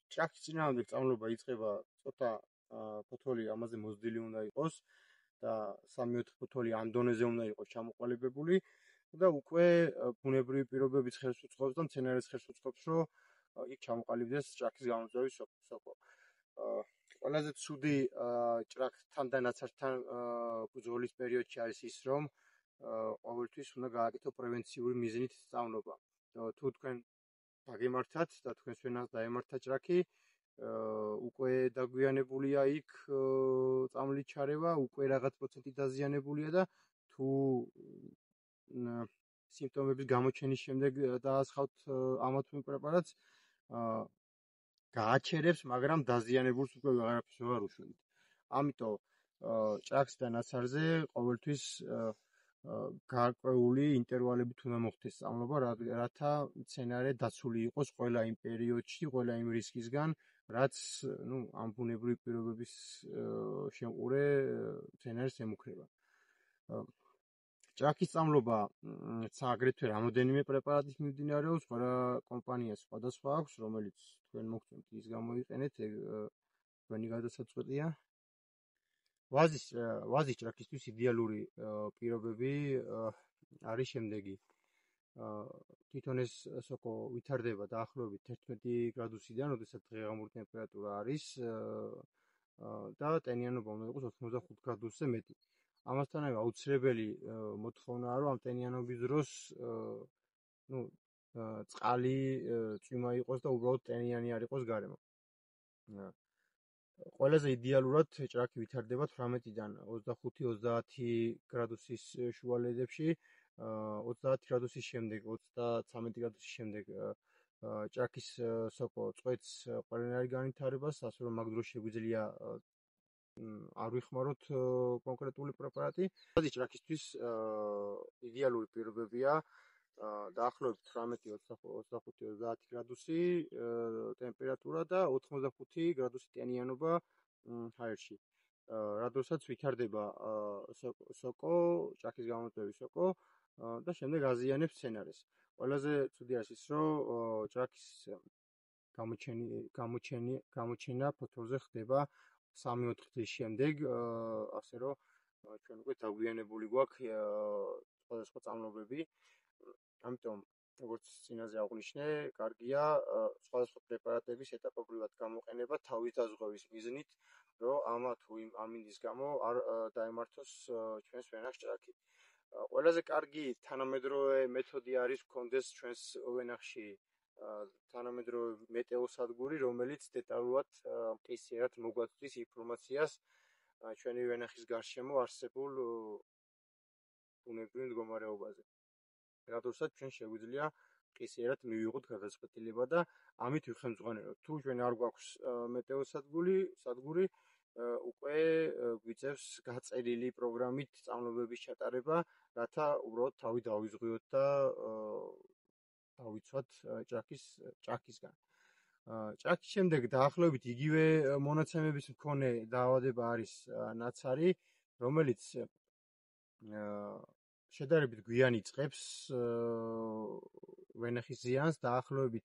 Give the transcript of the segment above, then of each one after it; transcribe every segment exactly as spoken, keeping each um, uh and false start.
ჭრაკის წინააღმდეგ სწავლება იწყება ცოტა ფოთოლი ამაზე მოზრდილი უნდა იყოს და სამი-ოთხი ფოთოლი ამ დონეზე უნდა იყოს ჩამოყალიბებული და უკვე ბუნებრივი პირობებიც ხელს უწყობს და მცენარეს ხელს უწყობს, რომ იქ ჩამოყალიბდეს ჭრაკის გამოწვევის სოკო. ყველაზე ცუდი ჭრაკთან და ნაცართან ბრძოლის პერიოდში არის ის, რომ ყოველთვის უნდა გააკეთო პრევენციული მიზნით სწავლობა. თუ თქვენ დაგემართათ და თქვენს ვენას დაემართა ჭრაკი, უკვე დაგვიანებულია იქ წამლით ჩარევა, უკვე რაღაც პროცენტი დაზიანებულია და თუ სიმპტომების გამოჩენის შემდეგ დაასხავთ ამა თუ იმ პრეპარატს, გააჩერებს, მაგრამ დაზიანებულს უკვე ვეღარაფერს ვეღარ უშველით. ამიტომ ჭრაკს და ნაცარზე ყოველთვის გარკვეული ინტერვალებით უნდა მოხდეს სწავლობა, რათა მცენარე დაცული იყოს ყველა იმ პერიოდში, ყველა იმ რისკისგან, რაც ნუ ამ ბუნებრივი პირობების შემყურე მცენარეს ემუქრება. ჭრაკის სწავლობა აგრეთვე რამოდენიმე პრეპარატის მიმდინარეობს, ყველა კომპანიას სხვადასხვა აქვს, რომელიც თქვენ მოგწონთ ის გამოიყენეთ, თქვენი გადასაწყვეტია. ვაზის ვაზის ჭრაკისთვის იდეალური პირობები არის შემდეგი. თვითონ ეს სოკო ვითარდება დაახლოებით ერთმეტი გრადუსიდან, როდესაც დღეღამური ტემპერატურა არის და ტენიანობა უნდა იყოს ოცდახუთ გრადუსზე მეტი. ამასთანავე აუცილებელი მოთხოვნაა, რომ ამ ტენიანობის დროს ნუ წყალი წვიმა იყოს და უბრალოდ ტენიანი არ იყოს გარემო. ყველაზე იდეალურად ჭრაკი ვითარდება თვრამეტიდან ოცდახუთი ოცდაათი გრადუსის შუალედებში, ოცდაათი გრადუსის შემდეგ, ოცდაცამეტი გრადუსის შემდეგ ჭრაკის სოკო წვეთს ყველანაირ განვითარებას, ასე რომ მაგ დროს შეგვიძლია არ ვიხმაროთ კონკრეტული პრეპარატი. ვაზის ჭრაკისთვის იდეალური პირობებია დაახლოებით თვრამეტი ოცდახუთი ოცდაათი გრადუსი ტემპერატურა და ოთხმოცდახუთი გრადუსი ტენიანობა ჰაერში. რადგანაც ვითარდება სოკო, ჭრაკის გამოწვევის სოკო და შემდეგ აზიანებს მცენარეს. ყველაზე ცუდი არის ის, რომ ჭრაკის გამოჩენა ფოთოლზე ხდება სამი-ოთხი დღის შემდეგ, ასე რომ ჩვენ უკვე დაგვიანებული გვაქვს სხვადასხვა წამლობები. ამიტომ როგორც წინაზე აღვნიშნე, კარგია სხვადასხვა პრეპარატების ეტაპობრივად გამოყენება თავის დაზღვევის მიზნით, რომ ამა თუ იმ ამინდის გამო არ დაემართოს ჩვენს ვენას ჭრაკი. ყველაზე კარგი თანამედროვე მეთოდი არის გქონდეს ჩვენს ვენახში თანამედროვე მეტეოსადგური, რომელიც დეტალურად მყისიერად მოგვაწვდის ინფორმაციას ჩვენი ვენახის გარშემო არსებულ ბუნებრივ მდგომარეობაზე. რადგანაც ჩვენ შეგვიძლია მყისიერად მივიღოთ გადაწყვეტილება და ამით ვიხელმძღვანელოთ. თუ ჩვენ არ გვაქვს მეტეოსადგური, სადგური უკვე გვიწევს გაწერილი პროგრამით სწავლობების ჩატარება, რათა უბრალოდ თავი დავიზღვიოთ და დავიცვათ ჭრაკის ჭრაკისგან. ჭრაკის შემდეგ დაახლოებით იგივე მონაცემების მქონე დაავადება არის ნაცარი, რომელიც შედარებით გვიან იწყებს ვენახის ზიანს, დაახლოებით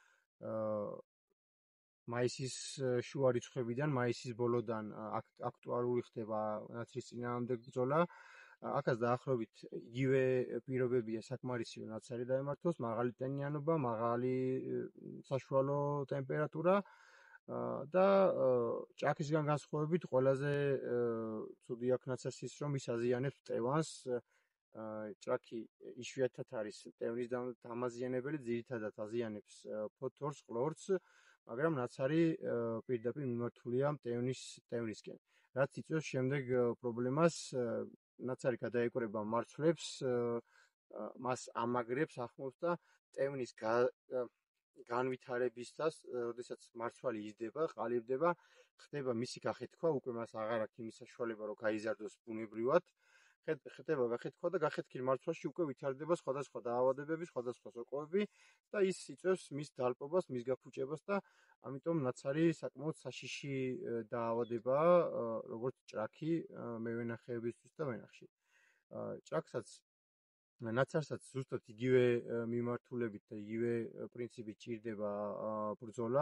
მაისის შუა რიცხვებიდან, მაისის ბოლოდან აქტუალური ხდება ნაცრის წინააღმდეგ ბრძოლა. აქაც დაახლოებით იგივე პირობებია საკმარისი ნაცარი დაემართოს, მაღალი ტენიანობა, მაღალი საშუალო ტემპერატურა და ჭრაკისგან განსხვავებით ყველაზე ცუდი აქ ნაცარს ის, რომ ის აზიანებს მტევანს. ჭრაკი იშვიათად არის მტევნის დამაზიანებელი, ძირითადად აზიანებს ფოთორს, ყლორტს, მაგრამ ნაცარი პირდაპირ მიმართულია მტევნის მტევნისკენ. რაც იწვევს შემდეგ პრობლემას, ნაცარი გადაეკვრება მარცვლებს, მას ამაგრებს, ახმოვს და მტევნის განვითარებისას, როდესაც მარცვალი იზრდება, ყალიბდება, ხდება მისი გახეთქვა, უკვე მას აღარ აქვს იმის საშუალება, რომ გაიზარდოს ბუნებრივად. ხდება გახეთქვა და გახეთქილ მარცვლაში უკვე ვითარდება სხვადასხვა დაავადებები, სხვადასხვა სოკოები და ის იწვევს მის დალპობას, მის გაფუჭებას და ამიტომ ნაცარი საკმაოდ საშიში დაავადებაა, როგორც ჭრაკი მევენახეებისთვის და ვენახში. ჭრაკსაც ნაცარსაც ზუსტად იგივე მიმართულებით და იგივე პრინციპით ჭირდება ბრძოლა,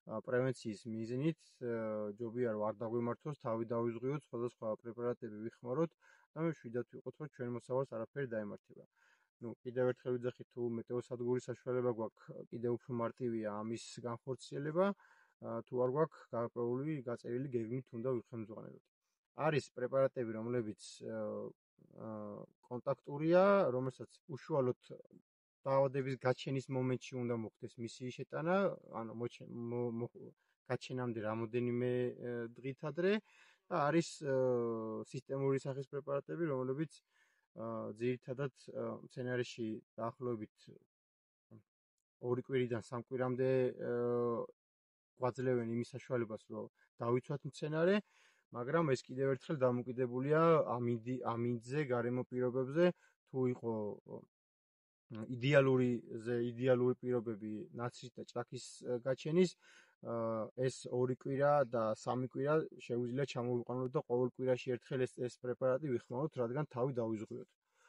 პრევენციის მიზნით ჯობია რომ არ დაგვიმართოს, თავი დავიზღვიოთ, სხვადასხვა პრეპარატები ვიხმაროთ და მე შვიდად ვიყოთ, რომ ჩვენ მოსავალს არაფერი დაემართება. ნუ კიდევ ერთხელ ვიძახით, თუ მეტეოსადგური საშუალება გვაქვს, კიდევ უფრო მარტივია ამის განხორციელება, თუ არ გვაქვს გარკვეული გაწერილი გეგმით უნდა ვიხელმძღვანელოთ. არის პრეპარატები, რომლებიც კონტაქტურია, რომელსაც უშუალოდ დაავადების გაჩენის მომენტში უნდა მოხდეს მისი შეტანა, ანუ გაჩენამდე რამოდენიმე დღით ადრე და არის სისტემური სახის პრეპარატები, რომლებიც ძირითადად მცენარეში დაახლოებით ორი კვირიდან სამ კვირამდე გვაძლევენ იმის საშუალებას, რომ დავიცვათ მცენარე, მაგრამ ეს კიდევ ერთხელ დამოკიდებულია ამინდზე, გარემო პირობებზე, თუ იყო იდეალური იდეალური პირობები ნაცრის და ჭრაქის გაჩენის, ეს ორი კვირა და სამი კვირა შეუძლია ჩამოვიყვანოთ და ყოველ კვირაში ერთხელ ეს პრეპარატი ვიხმაროთ, რადგან თავი დავიზღვიოთ.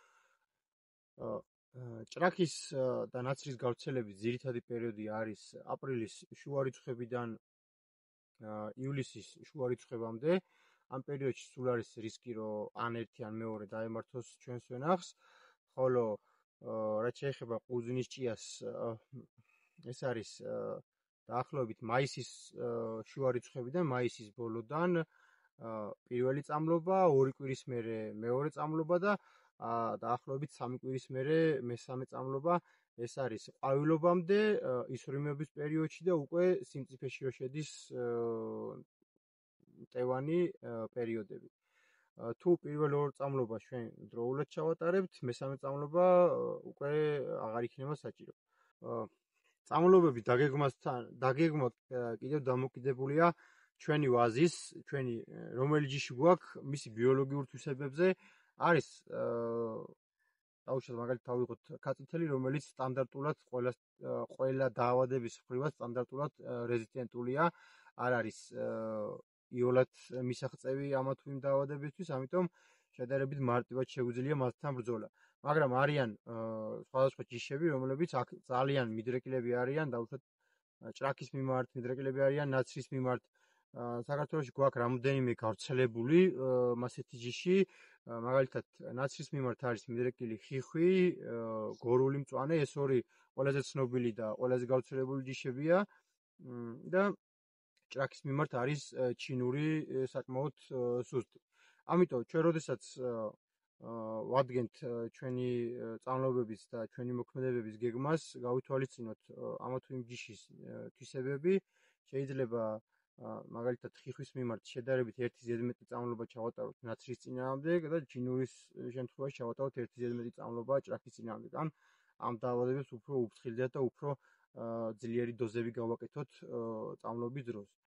ჭრაქის და ნაცრის გავრცელების ძირითადი პერიოდი არის აპრილის შუა რიცხვებიდან ივლისის შუა რიცხვებამდე. ამ პერიოდში სულ არის რისკი, რომ ან ერთი ან მეორე დაემართოს ჩვენს ვენახს, ხოლო რაც შეეხება ყურძნის ჭიას, ეს არის დაახლოებით მაისის შუა რიცხვებიდან მაისის ბოლოდან პირველი წამლობა, ორი კვირის მერე მეორე წამლობა და დაახლოებით სამი კვირის მერე მესამე წამლობა. ეს არის ყვავილობამდე, ისრვიმების პერიოდში და უკვე სიმწიფეში რო შედის მტევანი პერიოდები. თუ პირველ ორ წამლობას ჩვენ დროულად ჩავატარებთ, მესამე წამლობა უკვე აღარ იქნება საჭირო. წამლობების დაგეგმასთან დაგეგმა კიდევ დამოკიდებულია ჩვენი ვაზის, ჩვენი რომელი ჯიში გვაქვს, მისი ბიოლოგიურ თვისებებზე არის დაუშვათ მაგალითად ავიღოთ კაწითელი, რომელიც სტანდარტულად ყველა ყველა დაავადების მხრივაც სტანდარტულად რეზისტენტულია, არ არის იოლად მისაღწევი ამა თუ იმ დაავადებისთვის, ამიტომ შედარებით მარტივად შეგვიძლია მასთან ბრძოლა. მაგრამ არიან სხვადასხვა ჯიშები, რომლებიც ძალიან მიდრეკილები არიან, დაუშვათ ჭრაქის მიმართ, მიდრეკილები არიან ნაცრის მიმართ. საქართველოში გვაქვს რამოდენიმე გავრცელებული ასეთი ჯიში, მაგალითად ნაცრის მიმართ არის მიდრეკილი ხიხვი, გორული მწვანე, ეს ორი ყველაზე ცნობილი და ყველაზე გავრცელებული ჯიშებია და ჭრაქის მიმართ არის ჩინური საკმაოდ სუსტი. ამიტომ ჩვენ როდესაც ვადგენთ ჩვენი წამლობების და ჩვენი მოქმედებების გეგმას, გავითვალისწინოთ ამა თუ იმ ჯიშის თვისებები, შეიძლება მაგალითად ხიხვის მიმართ შედარებით ერთი ზედმეტი წამლობა ჩავატაროთ ნაცრის წინააღმდეგ და ჩინურის შემთხვევაში ჩავატაროთ ერთი ზედმეტი წამლობა ჭრაქის წინააღმდეგ. ან ამ დაავადებებს უფრო უფრთხილდათ და უფრო ძლიერი დოზები გავაკეთოთ წამლობის დროს.